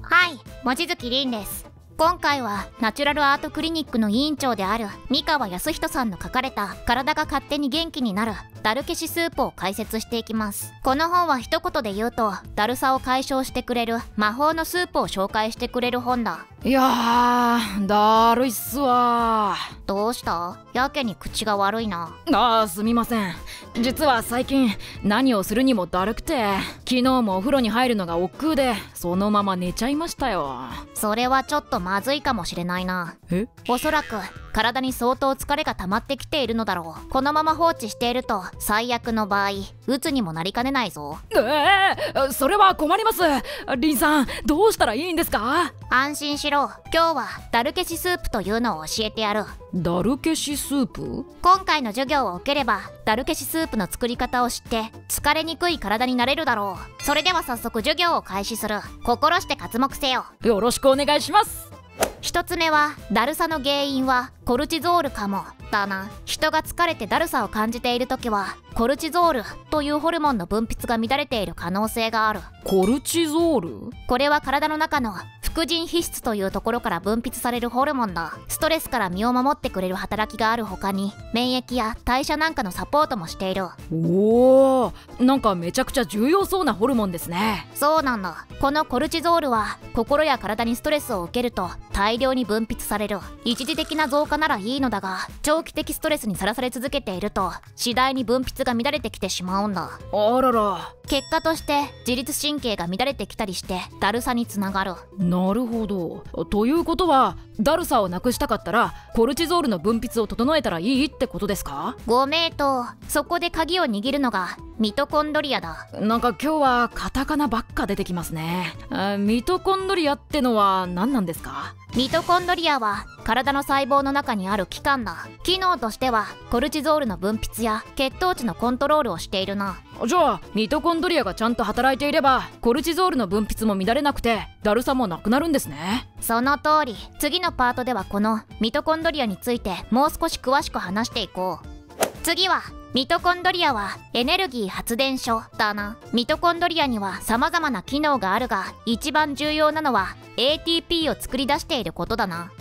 はい、望月凛です。今回はナチュラルアートクリニックの委員長である三河康人さんの書かれた体が勝手に元気になるだるけしスープを解説していきます。この本は一言で言うと、だるさを解消してくれる魔法のスープを紹介してくれる本だ。 いやー、だるいっすわー。 どうした？やけに口が悪いな。 すみません。実は最近何をするにもだるくて、昨日もお風呂に入るのが億劫でそのまま寝ちゃいましたよ。 それはちょっとまずいかもしれないな。おそらく体に相当疲れが溜まってきているのだろう。このまま放置していると最悪の場合鬱にもなりかねないぞ。 それは困ります。リンさん、どうしたらいいんですか？ 安心しろ。今日はだるけしスープというのを教えてやる。 だるけしスープ？ 今回の授業を受ければだるけしスープの作り方を知って疲れにくい体になれるだろう。それでは早速授業を開始する。心して刮目せよ。 よろしくお願いします。 一つ目は、だるさの原因はコルチゾールかもだな。人が疲れてだるさを感じているときはコルチゾールというホルモンの分泌が乱れている可能性がある。 コルチゾール？ これは体の中の副腎皮質というところから分泌されるホルモンだ。ストレスから身を守ってくれる働きがある他に、免疫や代謝なんかのサポートもしている。 おー、なんかめちゃくちゃ重要そうなホルモンですね。 そうなんだ。このコルチゾールは心や体にストレスを受けると大量に分泌される。一時的な増加ならいいのだが、長期的ストレスにさらされ続けていると次第に分泌が乱れてきてしまうんだ。 あらら。 結果として自律神経が乱れてきたりしてだるさにつながる。 なるほど。ということは、だるさをなくしたかったらコルチゾールの分泌を整えたらいいってことですか？ ご名答。そこで鍵を握るのがミトコンドリアだ。 なんか今日はカタカナばっか出てきますね。ミトコンドリアってのは何なんですか？ ミトコンドリアは体の細胞の中にある器官だ。機能としてはコルチゾールの分泌や血糖値のコントロールをしているな。 じゃあミトコンドリアがちゃんと働いていればコルチゾールの分泌も乱れなくてだるさもなくなるんですね。 その通り。次のパートではこのミトコンドリアについてもう少し詳しく話していこう。次は、ミトコンドリアはエネルギー発電所だな。ミトコンドリアには様々な機能があるが、一番重要なのは ATP を作り出していることだな。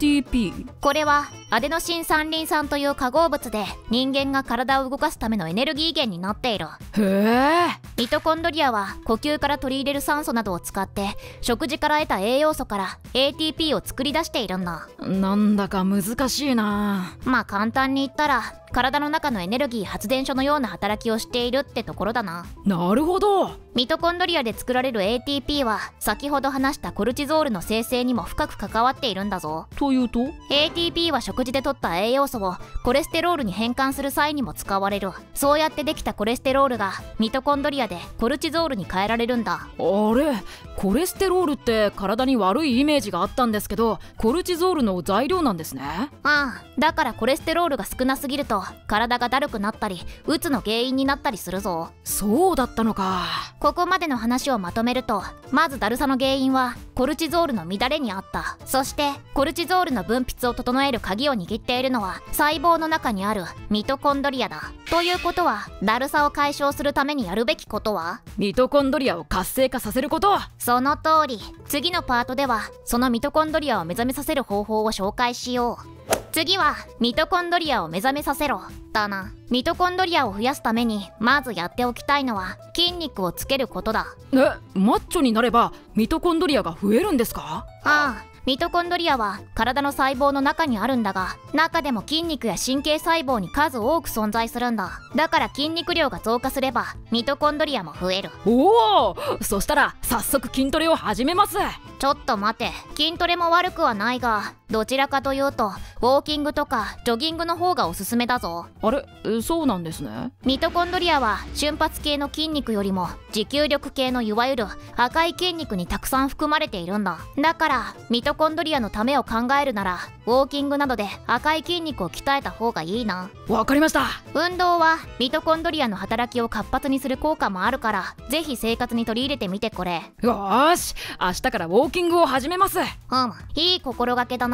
ATP？ これはアデノシン三リン酸という化合物で人間が体を動かすためのエネルギー源になっている。 へえ。 ミトコンドリアは呼吸から取り入れる酸素などを使って食事から得た栄養素から ATP を作り出しているんだ。 なんだか難しいな。 まあ簡単に言ったら体の中のエネルギー発電所のような働きをしているってところだな。 なるほど。 ミトコンドリアで作られる ATP は先ほど話したコルチゾールの生成にも深く関わっているんだぞ。 というと？ ATP は食事で取った栄養素をコレステロールに変換する際にも使われる。そうやってできたコレステロールがミトコンドリアでコルチゾールに変えられるんだ。 あれ、コレステロールって体に悪いイメージがあったんですけど、コルチゾールの材料なんですね。 ああ、だからコレステロールが少なすぎると体がだるくなったりうつの原因になったりするぞ。 そうだったのか。 ここまでの話をまとめると、まずだるさの原因はコルチゾールの乱れにあった。そしてコルチゾールの分泌を整える鍵を握っているのは細胞の中にあるミトコンドリアだ。ということは、だるさを解消するためにやるべきことはミトコンドリアを活性化させること。 その通り。次のパートではそのミトコンドリアを目覚めさせる方法を紹介しよう。次はミトコンドリアを目覚めさせろだな。ミトコンドリアを増やすためにまずやっておきたいのは筋肉をつけることだ。 マッチョになればミトコンドリアが増えるんですか？ ああ、ミトコンドリアは体の細胞の中にあるんだが、中でも筋肉や神経細胞に数多く存在するんだ。だから筋肉量が増加すればミトコンドリアも増える。 おお、そしたら早速筋トレを始めます。 ちょっと待て。筋トレも悪くはないが、どちらかというとウォーキングとかジョギングの方がおすすめだぞ。 あれ、そうなんですね。 ミトコンドリアは瞬発系の筋肉よりも持久力系のいわゆる赤い筋肉にたくさん含まれているんだ。だからミトコンドリアのためを考えるならウォーキングなどで赤い筋肉を鍛えた方がいいな。 わかりました。 運動はミトコンドリアの働きを活発にする効果もあるから、ぜひ生活に取り入れてみてこれ。 よーし、明日からウォーキングを始めます。 いい心がけだな。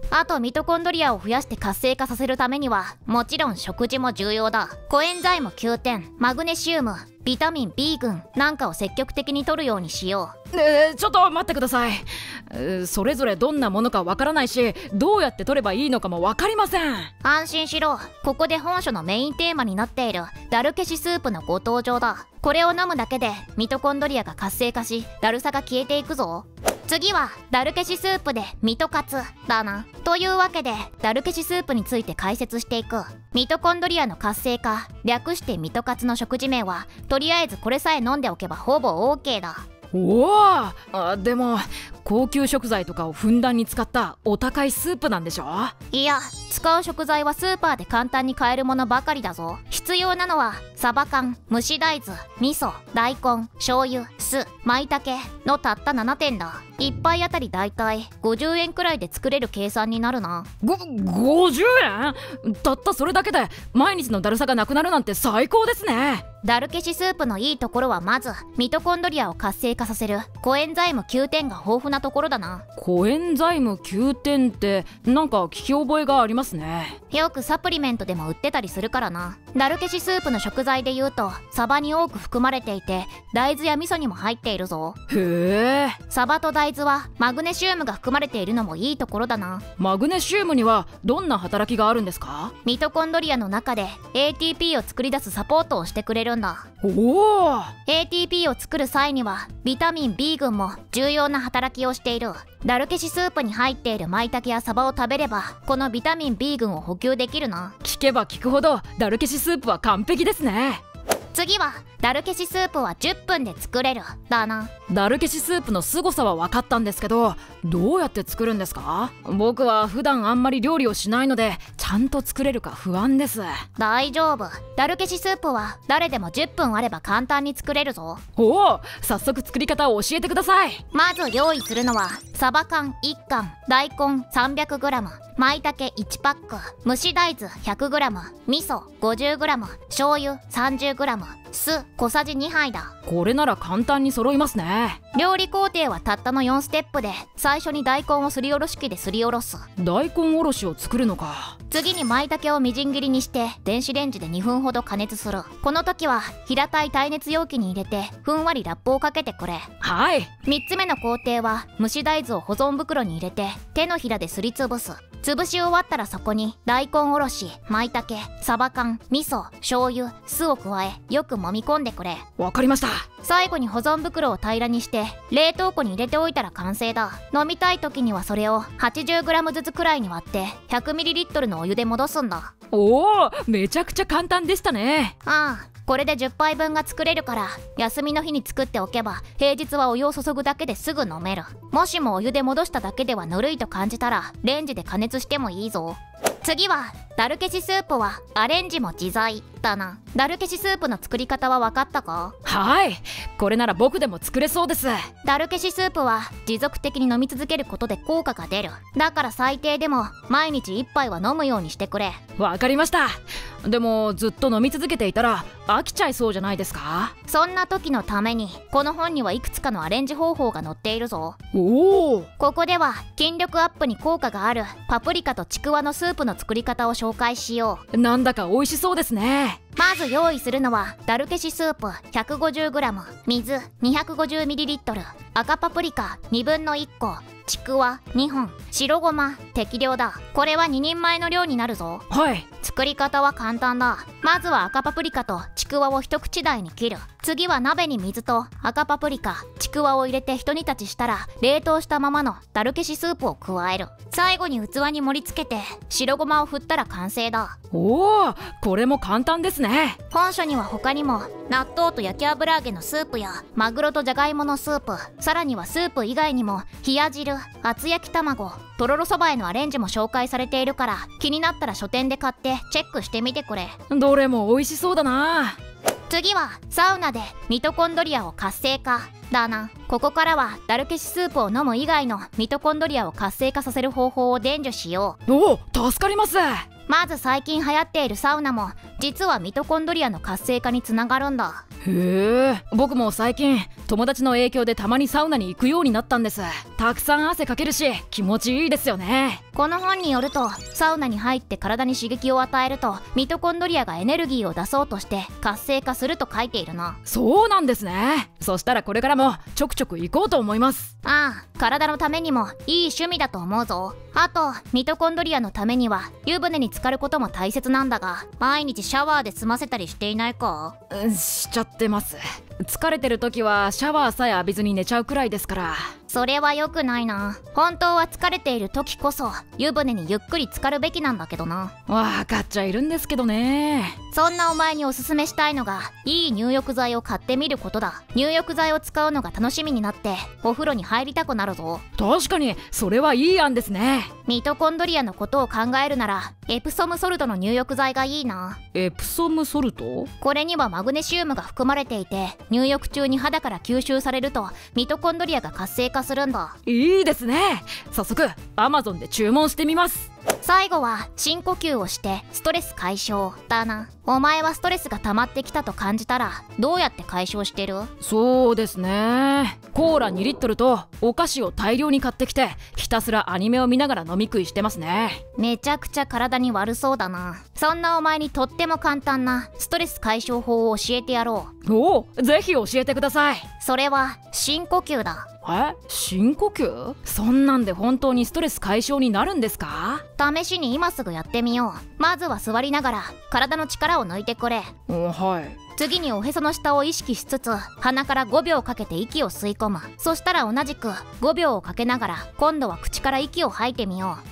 あとミトコンドリアを増やして活性化させるためにはもちろん食事も重要だ。コエンザイム9点、マグネシウム、ビタミン B 群なんかを積極的に摂るようにしよう。 ちょっと待ってください。それぞれどんなものかわからないし、どうやって摂ればいいのかもわかりません。 安心しろ。ここで本書のメインテーマになっているダル消しスープのご登場だ。これを飲むだけでミトコンドリアが活性化し、だるさが消えていくぞ。次はダル消しスープでミト活だな。というわけでダル消しスープについて解説していく。ミトコンドリアの活性化、略してミト活の食事名はとりあえずこれさえ飲んでおけばほぼ OK だ。 おお、でも高級食材とかをふんだんに使ったお高いスープなんでしょ？ いや、使う食材はスーパーで簡単に買えるものばかりだぞ。必要なのはサバ缶、蒸し大豆、味噌、大根、醤油、酢、舞茸のたった7点だ。1杯あたりだいたい50円くらいで作れる計算になるな。 50円？たったそれだけで毎日のだるさがなくなるなんて最高ですね。 ダル消しスープのいいところはまずミトコンドリアを活性化させるコエンザイム9点が豊富なところだな。 コエンザイム9点ってなんか聞き覚えがありますね。 よくサプリメントでも売ってたりするからな。ダル消しスープの食材で言うとサバに多く含まれていて、大豆や味噌にも入っているぞ。 へえ。 サバと大豆はマグネシウムが含まれているのもいいところだな。 マグネシウムにはどんな働きがあるんですか？ ミトコンドリアの中で ATP を作り出すサポートをしてくれるんだ。 おお。 ATP を作る際にはビタミン B 群も重要な働きをしている。ダル消しスープに入っている舞茸やサバを食べればこのビタミン B 群を補給できるな。 聞けば聞くほどダル消しスープは完璧ですね。 次はダル消しスープは10分で作れるだな。 ダル消しスープの凄さは分かったんですけど、どうやって作るんですか？僕は普段あんまり料理をしないのでちゃんと作れるか不安です。 大丈夫。ダル消しスープは誰でも10分あれば簡単に作れるぞ。 おお、早速作り方を教えてください。 まず用意するのはサバ缶1缶、大根 300g、舞茸1パック、蒸し大豆 100g、味噌 50g、醤油 30g、酢小さじ2杯だ。 これなら簡単に揃いますね。 料理工程はたったの4ステップで、最初に大根をすりおろし器ですりおろす。 大根おろしを作るのか。 次に舞茸をみじん切りにして電子レンジで2分ほど加熱する。この時は平たい耐熱容器に入れてふんわりラップをかけてくれ。 はい。 3つ目の工程は蒸し大豆を保存袋に入れて手のひらですりつぶす。潰し終わったらそこに大根おろし、舞茸、サバ缶、味噌、醤油、酢を加えよく揉み込んでくれ。 わかりました。 最後に保存袋を平らにして冷凍庫に入れておいたら完成だ。飲みたい時にはそれを 80g ずつくらいに割って 100ml のお湯で戻すんだ。 おお、めちゃくちゃ簡単でしたね。 ああ、これで10杯分が作れるから休みの日に作っておけば平日はお湯を注ぐだけですぐ飲める。もしもお湯で戻しただけではぬるいと感じたらレンジで加熱してもいいぞ。次はダル消しスープはアレンジも自在だな。ダル消しスープの作り方は分かったか？ はい、これなら僕でも作れそうです。 ダル消しスープは持続的に飲み続けることで効果が出る。だから最低でも毎日1杯は飲むようにしてくれ。 わかりました。でもずっと飲み続けていたら飽きちゃいそうじゃないですか？ そんな時のためにこの本にはいくつかのアレンジ方法が載っているぞ。 おお。 ここでは筋力アップに効果があるパプリカとちくわのスープの作り方を紹介しよう。なんだか美味しそうですね。 まず用意するのはダル消しスープ 150g、 水 250ml、 赤パプリカ1/2個、ちくわ2本、白ごま適量だ。これは2人前の量になるぞ。 はい。 作り方は簡単だ。まずは赤パプリカとちくわを一口大に切る。次は鍋に水と赤パプリカ、ちくわを入れて一煮立ちしたら冷凍したままのダル消しスープを加える。最後に器に盛り付けて白ごまを振ったら完成だ。 おお、これも簡単ですね。 本書には他にも納豆と焼き油揚げのスープやマグロとじゃがいものスープ、さらにはスープ以外にも冷や汁、厚焼き卵、とろろそばへのアレンジも紹介されているから、気になったら書店で買ってチェックしてみてくれ。 どれも美味しそうだな。 次はサウナでミトコンドリアを活性化だな。ここからはダル消しスープを飲む以外のミトコンドリアを活性化させる方法を伝授しよう。 おお、助かります。 まず最近流行っているサウナも実はミトコンドリアの活性化につながるんだ。 へえ、僕も最近友達の影響でたまにサウナに行くようになったんです。たくさん汗かけるし気持ちいいですよね。 この本によると、サウナに入って体に刺激を与えるとミトコンドリアがエネルギーを出そうとして活性化すると書いているな。 そうなんですね。そしたらこれからもちょくちょく行こうと思います。 ああ、体のためにもいい趣味だと思うぞ。あとミトコンドリアのためには湯船に浸かることも大切なんだが、毎日シャワーで済ませたりしていないか？ しちゃってます。疲れてる時はシャワーさえ浴びずに寝ちゃうくらいですから。 それは良くないな。本当は疲れている時こそ湯船にゆっくり浸かるべきなんだけどな。 わかっちゃいるんですけどね。 そんなお前におすすめしたいのが、いい入浴剤を買ってみることだ。入浴剤を使うのが楽しみになってお風呂に入りたくなるぞ。 確かにそれはいい案ですね。 ミトコンドリアのことを考えるならエプソムソルトの入浴剤がいいな。 エプソムソルト？ これにはマグネシウムが含まれていて、入浴中に肌から吸収されるとミトコンドリアが活性化するんだ。 いいですね。早速 Amazon で注文してみます。 最後は深呼吸をしてストレス解消だな。お前はストレスが溜まってきたと感じたらどうやって解消してる？ そうですね、コーラ2リットルとお菓子を大量に買ってきてひたすらアニメを見ながら飲み食いしてますね。 めちゃくちゃ体に悪そうだな。そんなお前にとっても簡単なストレス解消法を教えてやろう。おお、ぜひ教えてください。 それは深呼吸だ。 深呼吸？そんなんで本当にストレス解消になるんですか？ 試しに今すぐやってみよう。まずは座りながら体の力を抜いてくれ。 はい。 次におへその下を意識しつつ鼻から5秒かけて息を吸い込む。そしたら同じく5秒をかけながら今度は口から息を吐いてみよ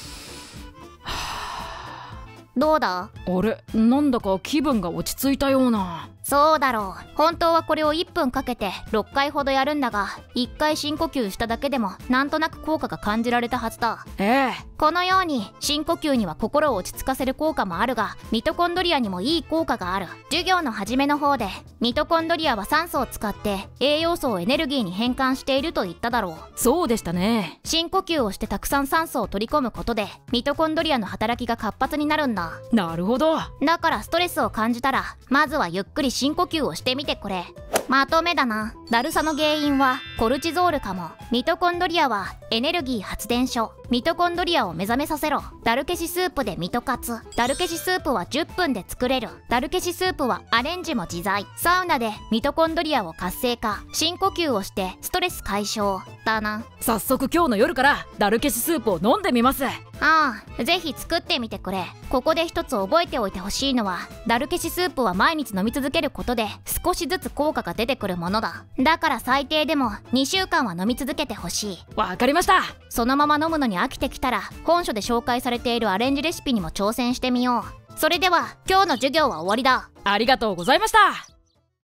う。どうだ？ あれ、なんだか気分が落ち着いたような。 そうだろう。本当はこれを1分かけて6回ほどやるんだが、1回深呼吸しただけでもなんとなく効果が感じられたはずだ。このように深呼吸には心を落ち着かせる効果もあるが、ミトコンドリアにもいい効果がある。授業の初めの方でミトコンドリアは酸素を使って栄養素をエネルギーに変換していると言っただろう。 そうでしたね。 深呼吸をしてたくさん酸素を取り込むことでミトコンドリアの働きが活発になるんだ。 なるほど。 だからストレスを感じたらまずはゆっくり深呼吸をしてみてくれ。まとめだな。だるさの原因はコルチゾールかも。ミトコンドリアはエネルギー発電所。ミトコンドリアを目覚めさせろ。ダル消しスープでミト活。ダル消しスープは10分で作れる。ダル消しスープはアレンジも自在。サウナでミトコンドリアを活性化。深呼吸をしてストレス解消だな。 早速今日の夜からダル消しスープを飲んでみます。 ああ、ぜひ作ってみてくれ。ここで一つ覚えておいてほしいのは、ダル消しスープは毎日飲み続けることで少しずつ効果が出てくるものだ。だから最低でも2週間は飲み続けてほしい。 わかりました。 そのまま飲むのに飽きてきたら本書で紹介されているアレンジレシピにも挑戦してみよう。それでは今日の授業は終わりだ。 ありがとうございました。